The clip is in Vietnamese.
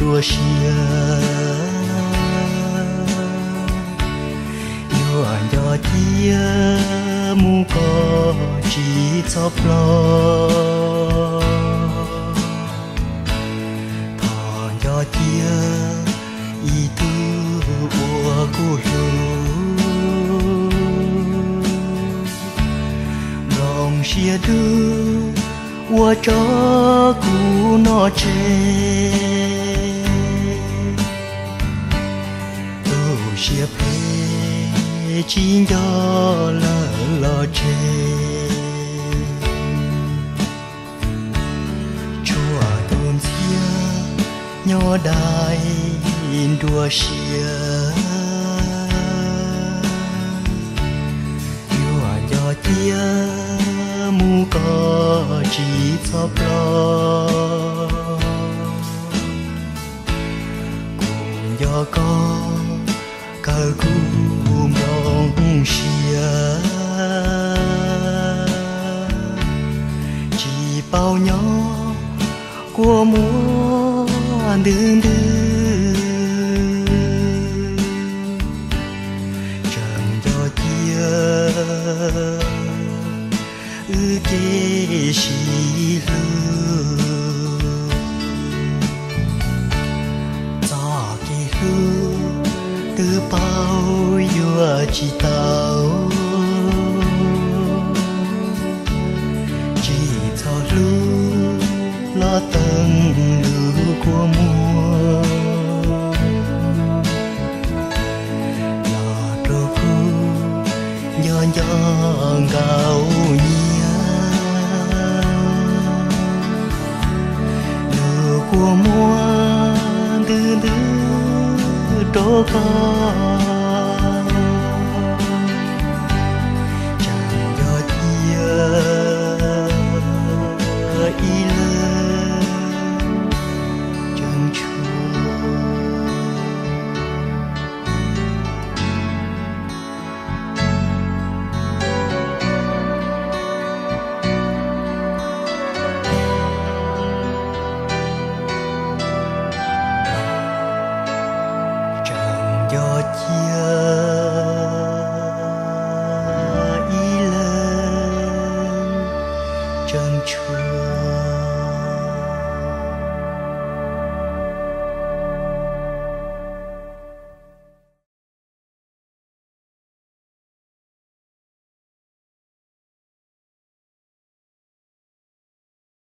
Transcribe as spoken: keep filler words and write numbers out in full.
đua xia yêu anh cho chia mu có chỉ chóp lo thọ cho chia ý tư của cô lu lòng xia đưa我照顾那车，都是陪亲家了了车，chúa tôn xia nhỏ đại đua xia, yêu nhỏ chia mu có chỉ chóp lo cùng do có cờ cùng lòng xia chỉ bao nhỏ của mùa đường đưa chẳng cho chia ư kê xì lư cho kê lư từ bao yêu chỉ tao chỉ cho lư lo tầng lư của mùa là đồ khu nhớ nhớ gạo của mùa đưa đưa đô có